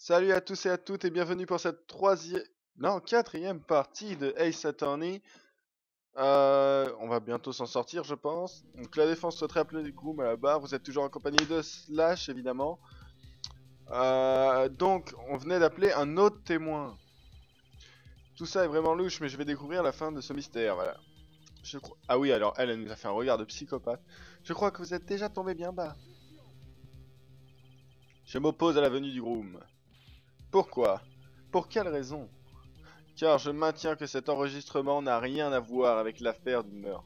Salut à tous et à toutes et bienvenue pour cette quatrième partie de Ace Attorney. On va bientôt s'en sortir, je pense. Donc la défense souhaiterait appeler Groom à la barre. Vous êtes toujours en compagnie de Slash, évidemment. Donc on venait d'appeler un autre témoin. Tout ça est vraiment louche, mais je vais découvrir la fin de ce mystère. Voilà. Ah oui, alors elle nous a fait un regard de psychopathe. Je crois que vous êtes déjà tombé bien bas. Je m'oppose à la venue du Groom. Pourquoi? Pour quelle raison? Car je maintiens que cet enregistrement n'a rien à voir avec l'affaire du meurtre.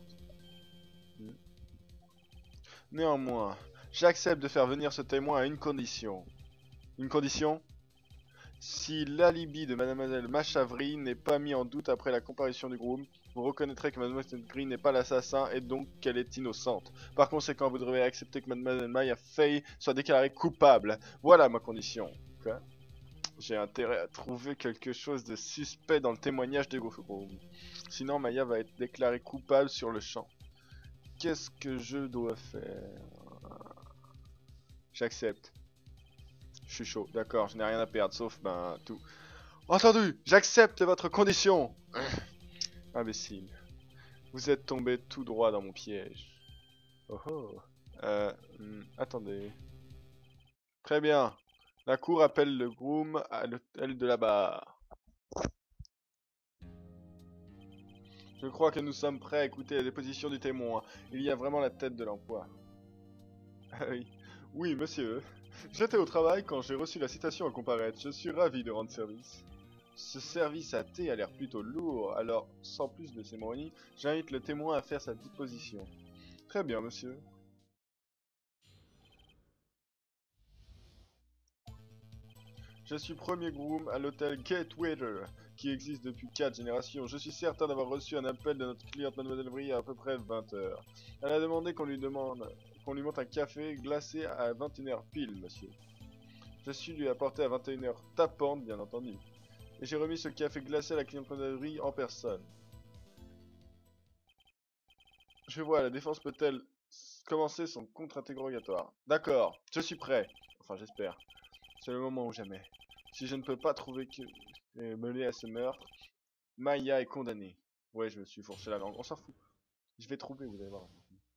Néanmoins, j'accepte de faire venir ce témoin à une condition. Une condition? Si l'alibi de Mademoiselle Machavry n'est pas mis en doute après la comparution du groom, vous reconnaîtrez que Mademoiselle Green n'est pas l'assassin et donc qu'elle est innocente. Par conséquent, vous devrez accepter que Mademoiselle Maya Fay soit déclarée coupable. Voilà ma condition. Quoi? J'ai intérêt à trouver quelque chose de suspect dans le témoignage de groom. Sinon, Maya va être déclarée coupable sur le champ. Qu'est-ce que je dois faire? J'accepte. Je suis chaud, d'accord, je n'ai rien à perdre, sauf, tout. Entendu, j'accepte votre condition. Imbécile. Vous êtes tombé tout droit dans mon piège. Oh oh. Attendez. Très bien. La cour appelle le groom à l'hôtel de la barre. Je crois que nous sommes prêts à écouter la déposition du témoin. Il y a vraiment la tête de l'emploi. Ah oui. Oui, monsieur. J'étais au travail quand j'ai reçu la citation à comparaître. Je suis ravi de rendre service. Ce service à thé a l'air plutôt lourd, alors, sans plus de cérémonie, j'invite le témoin à faire sa déposition. Très bien, monsieur. Je suis premier groom à l'hôtel Gatewater, qui existe depuis 4 générations. Je suis certain d'avoir reçu un appel de notre cliente Mademoiselle Brie à peu près 20 heures. Elle a demandé qu'on lui monte un café glacé à 21 h pile, monsieur. Je suis lui apporté à 21 h tapante, bien entendu. Et j'ai remis ce café glacé à la cliente Mademoiselle Brie en personne. Je vois, la défense peut-elle commencer son contre-interrogatoire? D'accord, je suis prêt. Enfin, j'espère. C'est le moment ou jamais. Si je ne peux pas trouver que mêlé à ce meurtre, Maya est condamnée. Ouais, je me suis fourché la langue. On s'en fout. Je vais trouver, vous allez voir.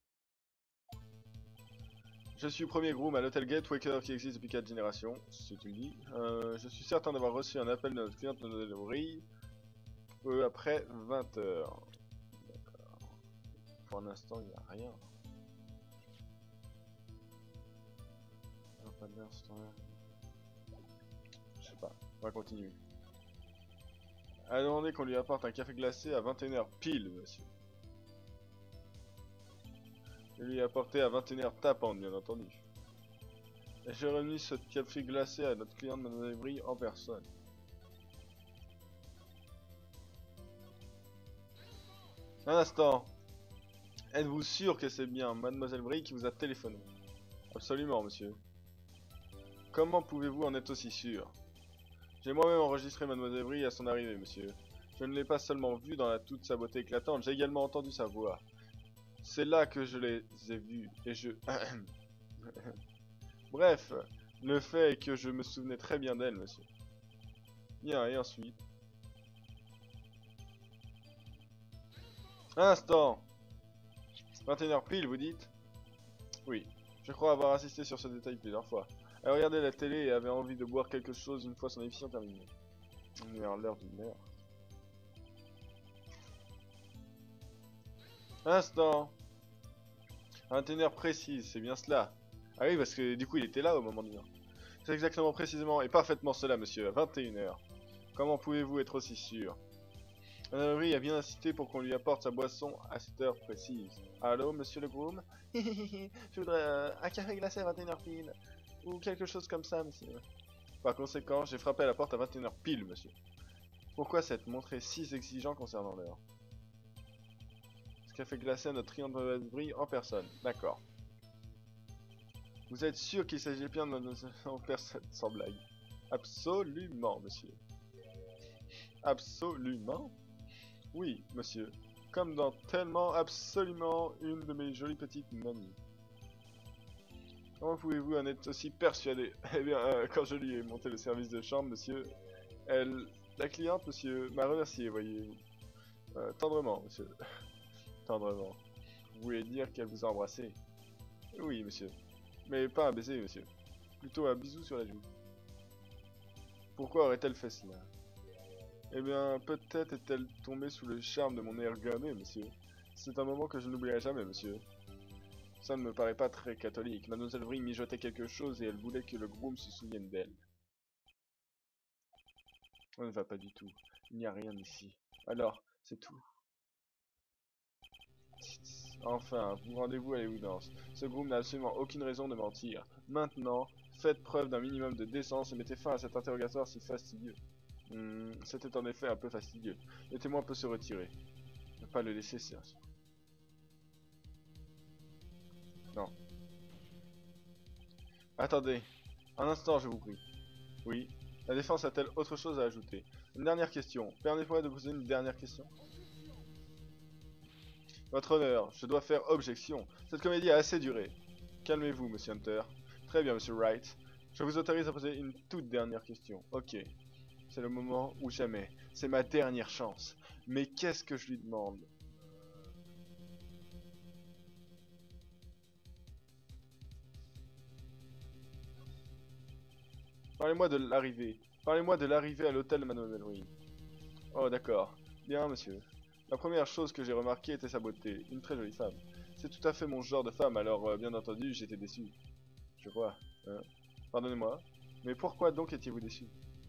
Je suis premier groom à l'hôtel Gatewater qui existe depuis 4 générations, si tu le dis. Je suis certain d'avoir reçu un appel de notre cliente Mademoiselle Brie après 20 heures. D'accord. Pour l'instant, il n'y a rien. Pas d'heure, ce temps-là. Je sais pas, on va continuer. Elle a demandé qu'on lui apporte un café glacé à 21 h pile, monsieur. Je lui ai apporté à 21 h tapante, bien entendu. Et j'ai remis ce café glacé à notre cliente Mademoiselle Brie en personne. Un instant. Êtes-vous sûr que c'est bien Mademoiselle Brie qui vous a téléphoné? Absolument, monsieur. Comment pouvez-vous en être aussi sûr? J'ai moi-même enregistré Mademoiselle Brie à son arrivée, monsieur. Je ne l'ai pas seulement vue dans toute sa beauté éclatante, j'ai également entendu sa voix. C'est là que je les ai vus, et je... Bref, le fait est que je me souvenais très bien d'elle, monsieur. Bien, et ensuite... Un instant! 21 h pile, vous dites? Oui, je crois avoir insisté sur ce détail plusieurs fois. Elle regardait la télé et avait envie de boire quelque chose une fois son émission terminée. On est à l'heure du meurtre. Instant! 21 h précise, c'est bien cela. Ah oui, parce que du coup il était là au moment du meurtre. C'est exactement précisément et parfaitement cela, monsieur, à 21 h. Comment pouvez-vous être aussi sûr? Madame Aubry a bien insisté pour qu'on lui apporte sa boisson à cette heure précise. Allô, monsieur le groom? Je voudrais un café glacé à 21 h pile. Ou quelque chose comme ça, monsieur. Par conséquent, j'ai frappé à la porte à 21 h pile, monsieur. Pourquoi s'être montré si exigeant concernant l'heure? Ce café glacé à notre cliente Mademoiselle Brie en personne. D'accord. Vous êtes sûr qu'il s'agit bien de Mademoiselle en personne, sans blague? Absolument, monsieur. Absolument? Oui, monsieur. Comme dans tellement absolument une de mes jolies petites manies. Comment pouvez-vous en être aussi persuadé? Eh bien, quand je lui ai monté le service de chambre, monsieur, elle... La cliente, monsieur, m'a remercié, voyez-vous. Tendrement, monsieur. Tendrement. Vous voulez dire qu'elle vous a embrassé? Oui, monsieur. Mais pas un baiser, monsieur. Plutôt un bisou sur la joue. Pourquoi aurait-elle fait cela? Eh bien, peut-être est-elle tombée sous le charme de mon air gâmé, monsieur. C'est un moment que je n'oublierai jamais, monsieur. Ça ne me paraît pas très catholique. Mademoiselle Vring mijotait quelque chose et elle voulait que le groom se souvienne d'elle. On ne va pas du tout. Il n'y a rien ici. Alors, c'est tout. Enfin, vous rendez-vous à l'évidence. Ce groom n'a absolument aucune raison de mentir. Maintenant, faites preuve d'un minimum de décence et mettez fin à cet interrogatoire si fastidieux. C'était en effet un peu fastidieux. Le témoin peut se retirer. Ne pas le laisser, c'est... Non. Attendez. Un instant, je vous prie. Oui. La défense a-t-elle autre chose à ajouter? Une dernière question. Permettez-moi de vous poser une dernière question. Votre honneur, je dois faire objection. Cette comédie a assez duré. Calmez-vous, monsieur Hunter. Très bien, monsieur Wright. Je vous autorise à poser une toute dernière question. Ok. C'est le moment ou jamais. C'est ma dernière chance. Mais qu'est-ce que je lui demande? Parlez-moi de l'arrivée. Parlez-moi de l'arrivée à l'hôtel de Mademoiselle Wing. Oh, d'accord. Bien, monsieur. La première chose que j'ai remarquée était sa beauté. Une très jolie femme. C'est tout à fait mon genre de femme, alors bien entendu, j'étais déçu. Je vois. Pardonnez-moi. Mais pourquoi donc étiez-vous déçu?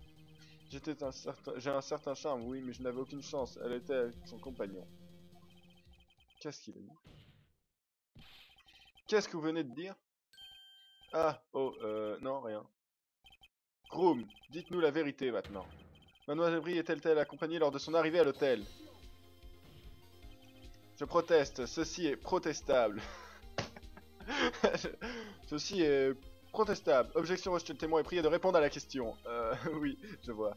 J'ai un certain charme, oui, mais je n'avais aucune chance. Elle était avec son compagnon. Qu'est-ce qu'il a dit? Qu'est-ce que vous venez de dire? Ah, oh, non, rien. Groom, dites-nous la vérité maintenant. Mademoiselle Brie est-elle accompagnée lors de son arrivée à l'hôtel? Je proteste, ceci est protestable. Ceci est protestable. Objection rejetée, le témoin est prié de répondre à la question. Oui, je vois.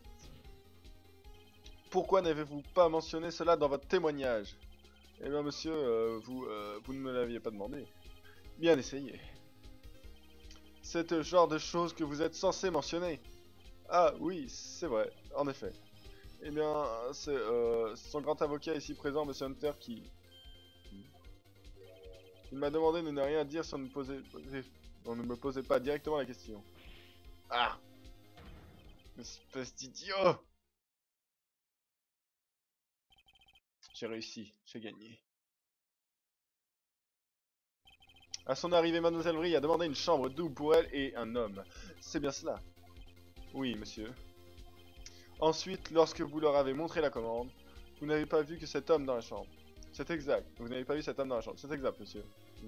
Pourquoi n'avez-vous pas mentionné cela dans votre témoignage? Eh bien, monsieur, vous ne me l'aviez pas demandé. Bien essayé. C'est le genre de choses que vous êtes censé mentionner. Ah oui, c'est vrai, en effet. Eh bien, c'est son grand avocat ici présent, monsieur Hunter, qui... Il m'a demandé de ne rien dire si on ne me posait pas directement la question. Ah! Espèce d'idiot! J'ai réussi, j'ai gagné. À son arrivée, Mademoiselle Brie a demandé une chambre double pour elle et un homme. C'est bien cela? Oui, monsieur. Ensuite, lorsque vous leur avez montré la commande, vous n'avez pas vu que cet homme dans la chambre. C'est exact. Vous n'avez pas vu cet homme dans la chambre. C'est exact, monsieur.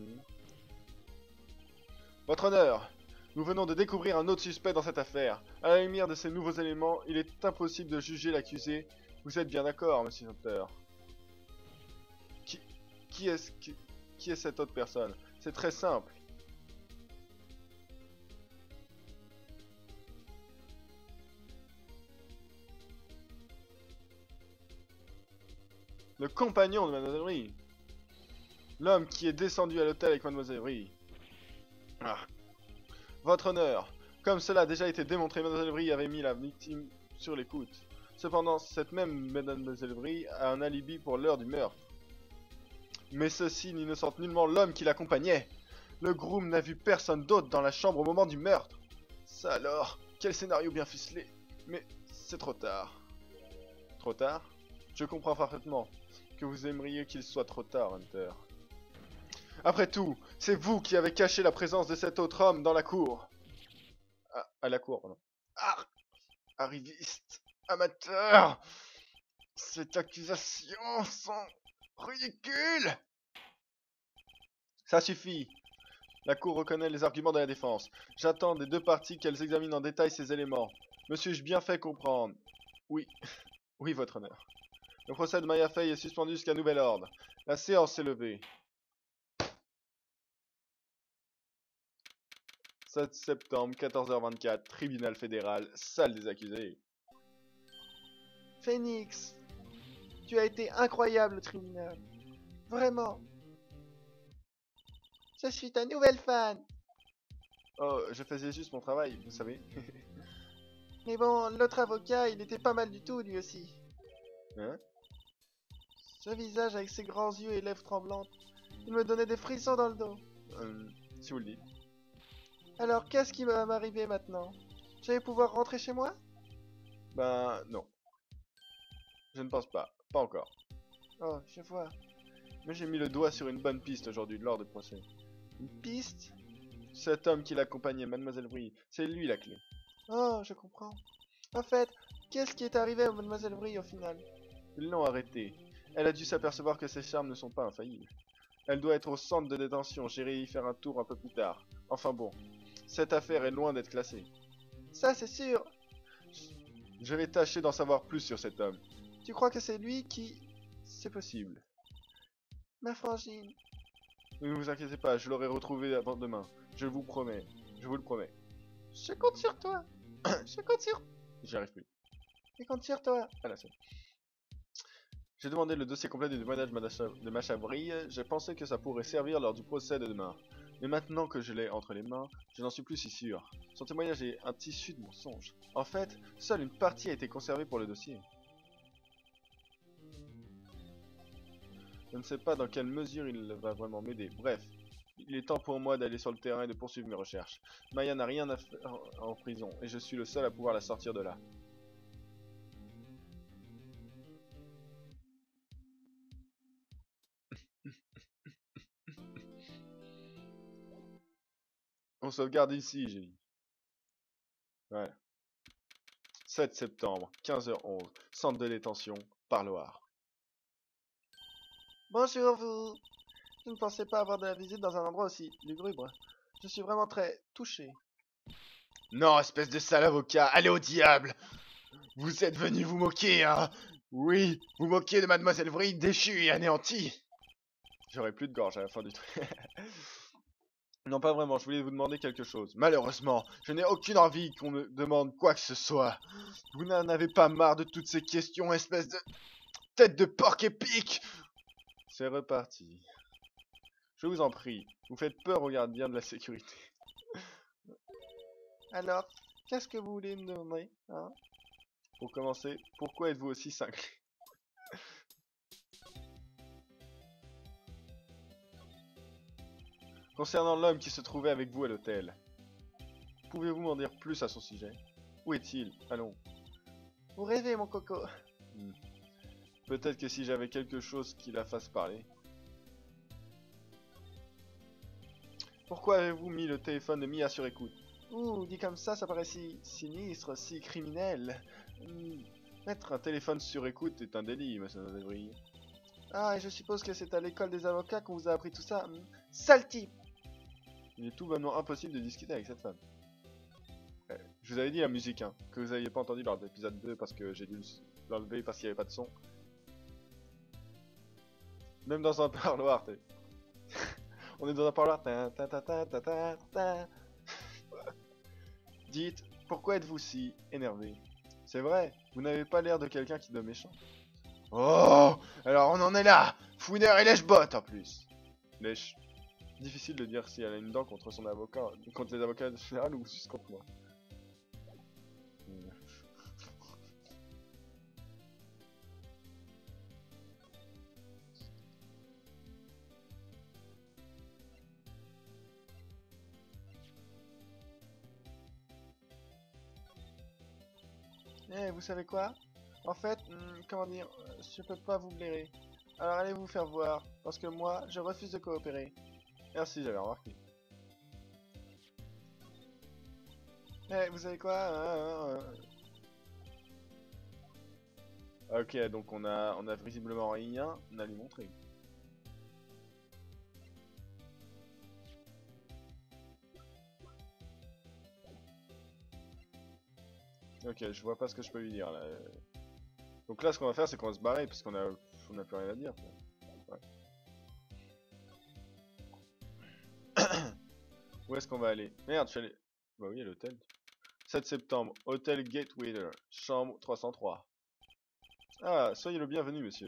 Votre honneur, nous venons de découvrir un autre suspect dans cette affaire. À la lumière de ces nouveaux éléments, il est impossible de juger l'accusé. Vous êtes bien d'accord, monsieur Hunter? Qui, qui est cette autre personne? C'est très simple. Le compagnon de Mademoiselle Brie. L'homme qui est descendu à l'hôtel avec Mademoiselle Brie. Ah. Votre honneur, comme cela a déjà été démontré, Mademoiselle Brie avait mis la victime sur l'écoute. Cependant, cette même Mademoiselle Brie a un alibi pour l'heure du meurtre. Mais ceci n'innocente nullement l'homme qui l'accompagnait. Le groom n'a vu personne d'autre dans la chambre au moment du meurtre. Ça alors, quel scénario bien ficelé. Mais c'est trop tard. Trop tard? Je comprends parfaitement que vous aimeriez qu'il soit trop tard, Hunter. Après tout, c'est vous qui avez caché la présence de cet autre homme dans la cour. Ah, à la cour, pardon. Ah, arriviste, amateur. Ces accusations sont ridicules. Ça suffit. La cour reconnaît les arguments de la défense. J'attends des deux parties qu'elles examinent en détail ces éléments. Me suis-je bien fait comprendre? Oui. Oui, votre honneur. Le procès de Maya Fey est suspendu jusqu'à nouvel ordre. La séance est levée. 7 septembre, 14h24, tribunal fédéral, salle des accusés. Phoenix, tu as été incroyable au tribunal. Vraiment. Je suis ta nouvelle fan. Oh, je faisais juste mon travail, vous savez. Mais bon, l'autre avocat, il était pas mal du tout, lui aussi. Hein? Ce visage avec ses grands yeux et lèvres tremblantes, il me donnait des frissons dans le dos. Si vous le dites. Alors, qu'est-ce qui va m'arriver maintenant? Je vais pouvoir rentrer chez moi? Ben, non. Je ne pense pas. Pas encore. Oh, je vois. Mais j'ai mis le doigt sur une bonne piste aujourd'hui lors du procès. Une piste? Cet homme qui l'accompagnait, Mademoiselle Brie, c'est lui la clé. Oh, je comprends. En fait, qu'est-ce qui est arrivé à Mademoiselle Brie au final? Ils l'ont arrêtée. Elle a dû s'apercevoir que ses charmes ne sont pas infaillibles. Elle doit être au centre de détention, j'irai y faire un tour un peu plus tard. Enfin bon, cette affaire est loin d'être classée. Ça, c'est sûr. Je vais tâcher d'en savoir plus sur cet homme. Tu crois que c'est lui qui... C'est possible. Ma frangine. Ne vous inquiétez pas, je l'aurai retrouvé avant demain. Je vous promets. Je vous le promets. Je compte sur toi. Je compte sur... J'y arrive plus. Je compte sur toi. À la scène. J'ai demandé le dossier complet du témoignage de Macha Brie. J'ai pensé que ça pourrait servir lors du procès de demain. Mais maintenant que je l'ai entre les mains, je n'en suis plus si sûr. Son témoignage est un tissu de mensonges. En fait, seule une partie a été conservée pour le dossier. Je ne sais pas dans quelle mesure il va vraiment m'aider. Bref, il est temps pour moi d'aller sur le terrain et de poursuivre mes recherches. Maya n'a rien à faire en prison et je suis le seul à pouvoir la sortir de là. On sauvegarde ici, j'ai dit. Ouais. 7 septembre, 15h11, centre de détention, Parloir. Bonjour vous. Je ne pensais pas avoir de la visite dans un endroit aussi lugubre. Je suis vraiment très touché. Non, espèce de sale avocat, allez au diable! Vous êtes venu vous moquer, hein? Oui, vous moquez de Mademoiselle Vrille déchue et anéantie! J'aurai plus de gorge à la fin du truc. Non, pas vraiment, je voulais vous demander quelque chose. Malheureusement, je n'ai aucune envie qu'on me demande quoi que ce soit. Vous n'en avez pas marre de toutes ces questions, espèce de tête de porc épique! C'est reparti. Je vous en prie, vous faites peur aux gardiens de la sécurité. Alors, qu'est-ce que vous voulez me demander, hein? Pour commencer, pourquoi êtes-vous aussi cinglé? Concernant l'homme qui se trouvait avec vous à l'hôtel, pouvez-vous m'en dire plus à son sujet? Où est-il? Allons. Vous rêvez, mon coco. Peut-être que si j'avais quelque chose qui la fasse parler. Pourquoi avez-vous mis le téléphone de Mia sur écoute? Ouh, dit comme ça paraît si sinistre, si criminel. Mettre un téléphone sur écoute est un délit, monsieur Devry. Ah, et je suppose que c'est à l'école des avocats qu'on vous a appris tout ça. Sale type! Il est tout bonnement impossible de discuter avec cette femme. Je vous avais dit la musique, hein, que vous n'aviez pas entendu lors de l'épisode 2 parce que j'ai dû l'enlever parce qu'il n'y avait pas de son. Même dans un parloir, t'es... On est dans un parloir. Dites, pourquoi êtes-vous si énervé? C'est vrai, vous n'avez pas l'air de quelqu'un qui est méchant. Oh, alors on en est là. Fouineur et lèche-botte en plus. Lèche. Difficile de dire si elle a une dent contre son avocat, contre les avocats de général ou juste contre moi. Eh, vous savez quoi? En fait, comment dire, je peux pas vous blairer. Alors allez vous faire voir, parce que moi, je refuse de coopérer. Merci, j'avais remarqué. Eh, vous savez quoi? Ok, donc on a visiblement rien à lui montrer. Ok, je vois pas ce que je peux lui dire là. Donc là, ce qu'on va faire, c'est qu'on va se barrer parce qu'on a plus rien à dire. Ouais. Où est-ce qu'on va aller? Merde, je suis allé... Bah oui, à l'hôtel. 7 septembre, hôtel Gatewater, chambre 303. Ah, soyez le bienvenu, monsieur.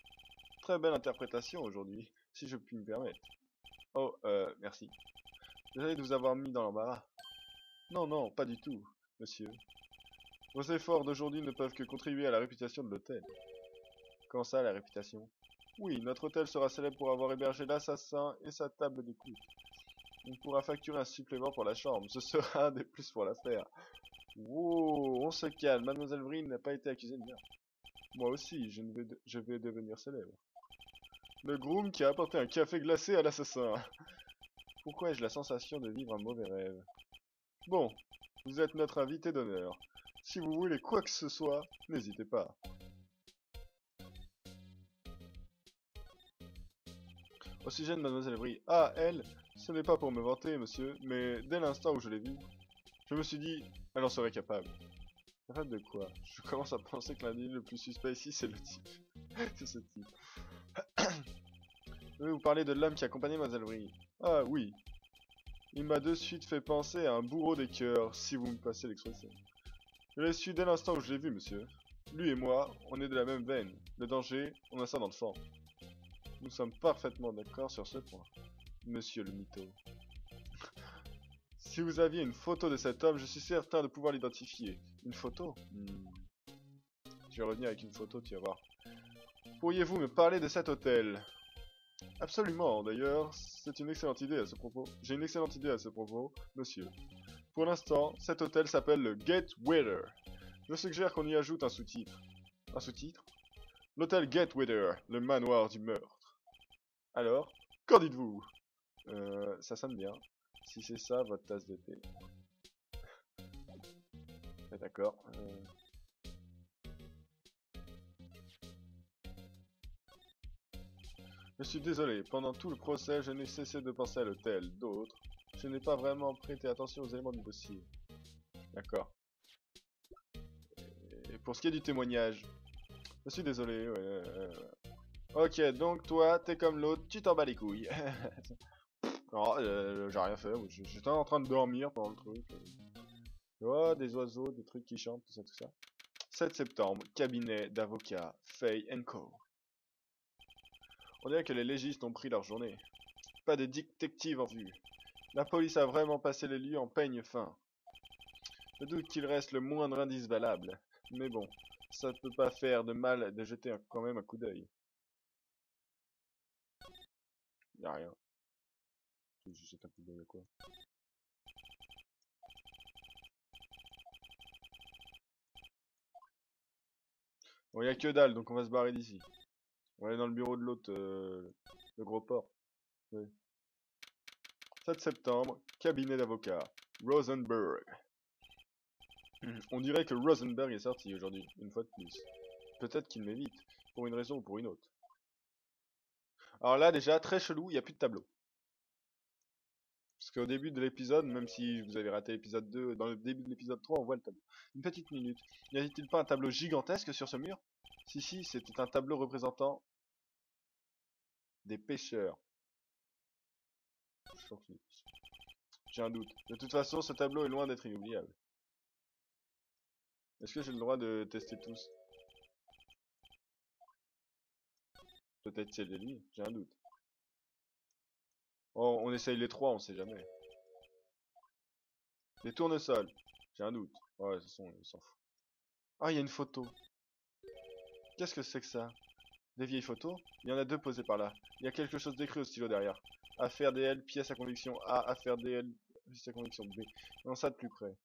Très belle interprétation aujourd'hui, si je puis me permettre. Oh, merci. Désolé de vous avoir mis dans l'embarras. Non, non, pas du tout, monsieur. Vos efforts d'aujourd'hui ne peuvent que contribuer à la réputation de l'hôtel. Comment ça, la réputation? Oui, notre hôtel sera célèbre pour avoir hébergé l'assassin et sa table d'écoute. On pourra facturer un supplément pour la chambre, ce sera un des plus pour l'affaire. Wow, on se calme, Mademoiselle Vril n'a pas été accusée de meurtre. Moi aussi, je vais devenir célèbre. Le groom qui a apporté un café glacé à l'assassin. Pourquoi ai-je la sensation de vivre un mauvais rêve? Bon, vous êtes notre invité d'honneur. Si vous voulez quoi que ce soit, n'hésitez pas. Au sujet de Mademoiselle Vril, ah, elle, ce n'est pas pour me vanter, monsieur, mais dès l'instant où je l'ai vue, je me suis dit, elle en serait capable. Capable de quoi? Je commence à penser que l'individu le plus suspect ici, c'est le type. C'est ce type. Je vais vous parler de l'homme qui accompagnait Mademoiselle Vril. Ah oui. Il m'a de suite fait penser à un bourreau des cœurs, si vous me passez l'expression. Je l'ai su dès l'instant où je l'ai vu, monsieur. Lui et moi, on est de la même veine. Le danger, on a ça dans le sang. Nous sommes parfaitement d'accord sur ce point, monsieur le mytho. Si vous aviez une photo de cet homme, je suis certain de pouvoir l'identifier. Une photo? Je vais revenir avec une photo, tu vas voir. Pourriez-vous me parler de cet hôtel? Absolument, d'ailleurs, c'est une excellente idée à ce propos. J'ai une excellente idée à ce propos, monsieur. Pour l'instant, cet hôtel s'appelle le Gatewither. Je suggère qu'on y ajoute un sous-titre. Un sous-titre? L'hôtel Gatewither, le manoir du meurtre. Alors, qu'en dites-vous? Ça sonne bien. Si c'est ça, votre tasse de thé. D'accord. Je suis désolé, pendant tout le procès, je n'ai cessé de penser à l'hôtel. D'autres, je n'ai pas vraiment prêté attention aux éléments du dossier. D'accord. Et pour ce qui est du témoignage, je suis désolé, ouais. Ok, donc toi, t'es comme l'autre, tu t'en bats les couilles. Non, j'ai rien fait, j'étais en train de dormir pendant le truc. Tu vois, des oiseaux, des trucs qui chantent, tout ça, tout ça. 7 septembre, cabinet d'avocat, Fay Co. On dirait que les légistes ont pris leur journée. Pas de détective en vue. La police a vraiment passé les lieux en peigne fin. Je doute qu'il reste le moindre indice valable. Mais bon, ça ne peut pas faire de mal de jeter quand même un coup d'œil. Y'a rien. Je jette un coup d'œil à quoi? Bon, y'a que dalle, donc on va se barrer d'ici. On va aller dans le bureau de l'autre, le gros porc. Oui. 7 septembre, cabinet d'avocat, Rosenberg. On dirait que Rosenberg est sorti aujourd'hui, une fois de plus. Peut-être qu'il m'évite, pour une raison ou pour une autre. Alors là, déjà, très chelou, il n'y a plus de tableau. Parce qu'au début de l'épisode, même si vous avez raté l'épisode 2, dans le début de l'épisode 3, on voit le tableau. Une petite minute. N'y a-t-il pas un tableau gigantesque sur ce mur? Si, c'était un tableau représentant des pêcheurs. J'ai un doute. De toute façon, ce tableau est loin d'être inoubliable. Est-ce que j'ai le droit de tester tous? Peut-être c'est lui, j'ai un doute. Oh, on essaye les trois, on sait jamais. Les tournesols, j'ai un doute. Ouais, de toute façon, il s'en fout. Ah, il y a une photo. Qu'est-ce que c'est que ça? Des vieilles photos? Il y en a deux posées par là. Il y a quelque chose d'écrit au stylo derrière. Affaire DL, pièce à conviction A, affaire DL, pièce à conviction B. Non, ça de plus près.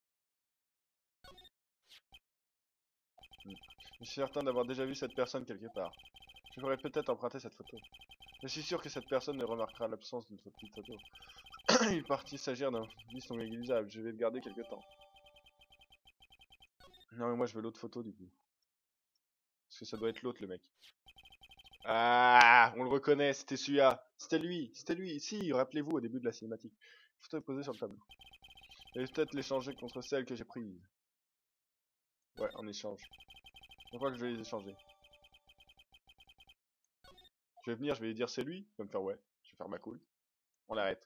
Je suis certain d'avoir déjà vu cette personne quelque part. Je pourrais peut-être emprunter cette photo. Je suis sûr que cette personne ne remarquera l'absence d'une petite photo. Il partit s'agir d'un liste non négligeable. Je vais le garder quelque temps. Non, mais moi je veux l'autre photo du coup. Parce que ça doit être l'autre, le mec. Ah, on le reconnaît, c'était celui-là. C'était lui. Si, rappelez-vous au début de la cinématique. La photo est posée sur le tableau. Je vais peut-être l'échanger contre celle que j'ai prise. Ouais, en échange. Je crois que je vais les échanger. Je vais venir, je vais lui dire c'est lui. Il va me faire ouais. Je vais faire ma cool. On l'arrête.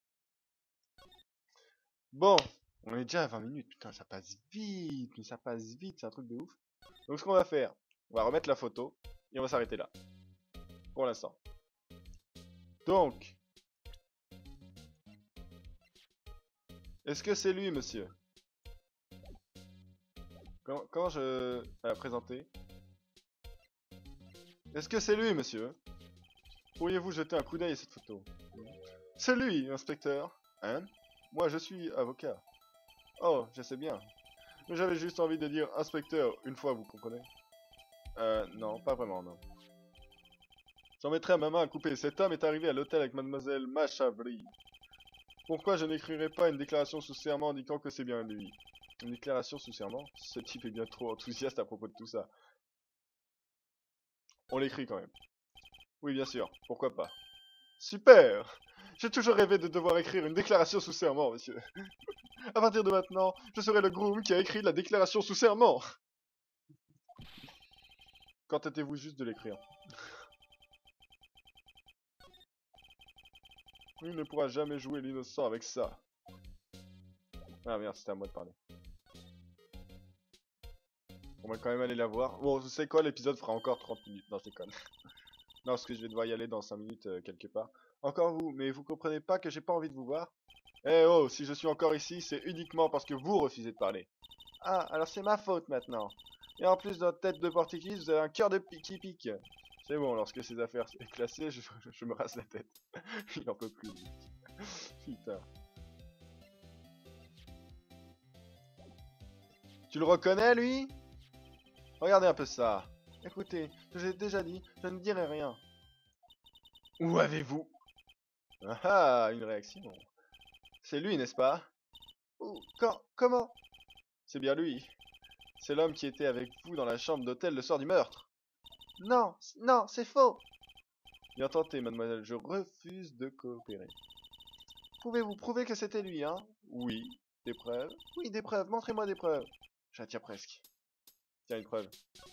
Bon, on est déjà à 20 minutes. Putain, ça passe vite. Mais ça passe vite, c'est un truc de ouf. Donc ce qu'on va faire, on va remettre la photo. Et on va s'arrêter là. Pour l'instant. Donc, Est-ce que c'est lui, monsieur? Comment je... à la présenter? Est-ce que c'est lui, monsieur? Pourriez-vous jeter un coup d'œil à cette photo? C'est lui, inspecteur. Hein? Moi, je suis avocat. Oh, je sais bien. Mais j'avais juste envie de dire inspecteur une fois, vous comprenez? Non, pas vraiment, non. J'en mettrai à ma main à couper. Cet homme est arrivé à l'hôtel avec mademoiselle Machavry. Pourquoi je n'écrirai pas une déclaration sous serment indiquant que c'est bien lui? Une déclaration sous serment? Ce type est bien trop enthousiaste à propos de tout ça. On l'écrit quand même. Oui, bien sûr. Pourquoi pas? Super! J'ai toujours rêvé de devoir écrire une déclaration sous serment, monsieur. À partir de maintenant, je serai le groom qui a écrit la déclaration sous serment. Quand tentez-vous juste de l'écrire? Il ne pourra jamais jouer l'innocent avec ça. Ah merde, c'était à moi de parler. On va quand même aller la voir. Bon, vous savez quoi, l'épisode fera encore 30 minutes. Non, je déconne. Non, parce que je vais devoir y aller dans 5 minutes quelque part. Encore vous, mais vous comprenez pas que j'ai pas envie de vous voir? Eh oh, si je suis encore ici, c'est uniquement parce que vous refusez de parler. Ah, alors c'est ma faute maintenant. Et en plus, dans votre tête de portugais, vous avez un cœur de qui pique. C'est bon, lorsque ces affaires sont classées, je me rase la tête. Il en peut plus. Putain. Tu le reconnais, lui? Regardez un peu ça. Écoutez, je vous ai déjà dit, je ne dirai rien. Où avez-vous? Ah, une réaction. C'est lui, n'est-ce pas? Où? Quand? Comment? C'est bien lui. C'est l'homme qui était avec vous dans la chambre d'hôtel le soir du meurtre. Non, non, c'est faux. Bien tenté, mademoiselle, je refuse de coopérer. Pouvez-vous prouver que c'était lui, hein? Oui. Des preuves? Oui, des preuves, montrez-moi des preuves. J'attire presque. Tiens, une preuve.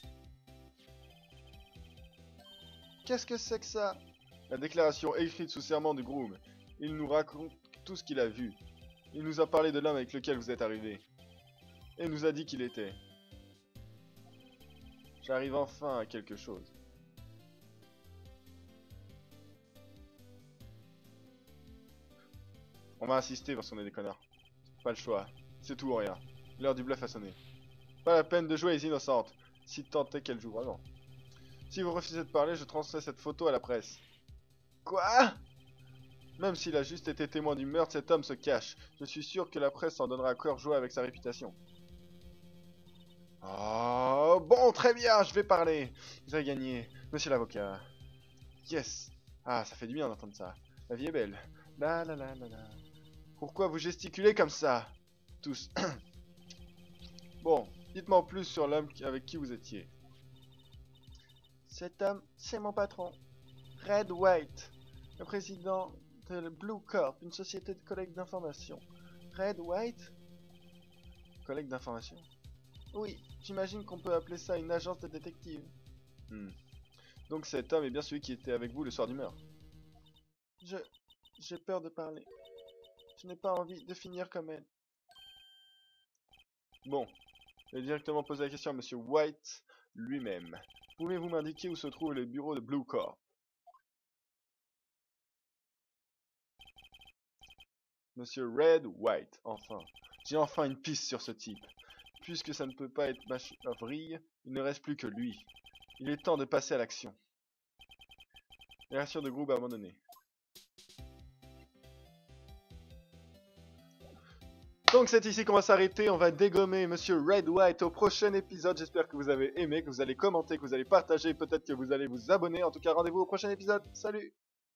Qu'est-ce que c'est que ça? La déclaration écrite sous serment du groom. Il nous raconte tout ce qu'il a vu. Il nous a parlé de l'homme avec lequel vous êtes arrivé. Et nous a dit qu'il était. J'arrive enfin à quelque chose. On va insister parce qu'on est des connards. Pas le choix. C'est tout ou rien. L'heure du bluff a sonné. Pas la peine de jouer les innocentes. Si tant est qu'elles jouent vraiment. Si vous refusez de parler, je transmets cette photo à la presse. Quoi? Même s'il a juste été témoin du meurtre, cet homme se cache. Je suis sûr que la presse en donnera à cœur joie avec sa réputation. Oh, bon, très bien, je vais parler. Vous avez gagné, monsieur l'avocat. Yes. Ah, ça fait du bien d'entendre ça. La vie est belle. La la la la la. Pourquoi vous gesticulez comme ça? Tous. Bon, dites-moi en plus sur l'homme avec qui vous étiez. Cet homme, c'est mon patron. Red White, le président de Blue Corp, une société de collecte d'informations. Red White? Collègue d'information? Oui, j'imagine qu'on peut appeler ça une agence de détective. Donc cet homme est bien celui qui était avec vous le soir du meurtre. J'ai peur de parler. Je n'ai pas envie de finir comme elle. Bon, je vais directement poser la question à monsieur White lui-même. Pouvez-vous m'indiquer où se trouve le bureau de Blue Corp? Monsieur Red White, enfin. J'ai enfin une piste sur ce type. Puisque ça ne peut pas être Machavry, il ne reste plus que lui. Il est temps de passer à l'action. Réaction de groupe abandonnée. Donc c'est ici qu'on va s'arrêter, on va dégommer monsieur Red White au prochain épisode. J'espère que vous avez aimé, que vous allez commenter, que vous allez partager, peut-être que vous allez vous abonner. En tout cas, rendez-vous au prochain épisode. Salut!